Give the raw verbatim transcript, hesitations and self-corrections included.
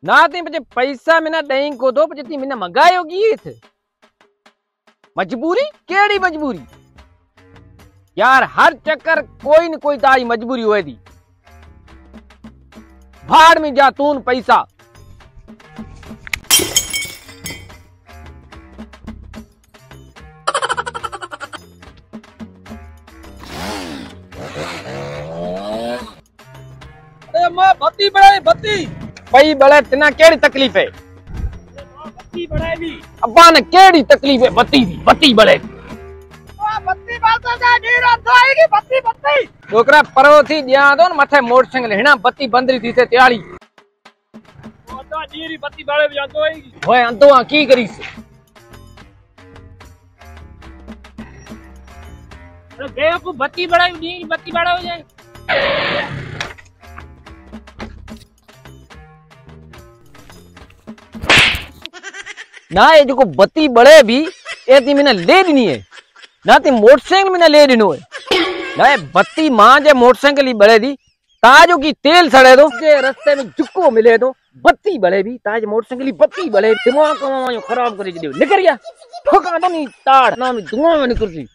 ना ती मुझे पैसा मिना दई को दो पचे ती मिना मंगायो की थे मजबूरी केड़ी मजबूरी यार हर चक्कर कोई न कोई ताई मजबूरी हुए दी भाड़ में जा तून पैसा अरे मां बत्ती बढ़ाई बत्ती पई बड़े तना केड़ी तकलीफ है बत्ती बढ़ाई भी अब्बा ने केड़ी तकलीफ है बत्ती दी बत्ती बड़े ओ बत्ती बालता जा नीर तो आएगी बत्ती बत्ती छोकरा परो थी दिया दो न मथे मोटरसाइकिल हिना बत्ती बंदरी थी से त्याली ओ तो नीरी बत्ती बाले भी तो आएगी होए अंतो की करीस अरे गए को बत्ती बढ़ाई नीरी बत्ती बढ़ा हो जाए ना ये जो बत्ती बड़े भी ये ती मैंने ले देनी है ना ती मोटरसाइकिल मैंने ले देनो है ना ये बत्ती मां जे मोटरसाइकिल ही बड़े दी ताजो की तेल सड़े दो के रास्ते में जुक्को मिले तो बत्ती बड़े भी ताज मोटरसाइकिल ही बत्ती बड़े दिमाग को खराब कर दे निकल गया ठोका तो नहीं ताड़ ना में धुआं में निकल सी